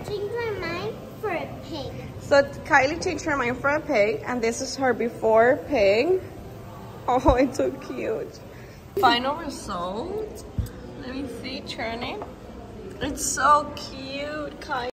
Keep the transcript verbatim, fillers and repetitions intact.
changed my mind for a pig. So Kylie changed her mind for a pig, and this is her before pig. Oh, it's so cute. Final result. Let me see, turn it. It's so cute, Kylie.